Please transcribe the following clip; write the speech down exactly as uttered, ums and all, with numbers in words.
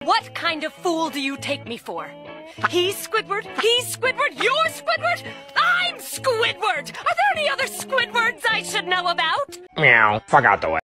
What kind of fool do you take me for? He's Squidward, he's Squidward, you're Squidward, I'm Squidward! Are there any other Squidwards I should know about? Meow, forgot the way.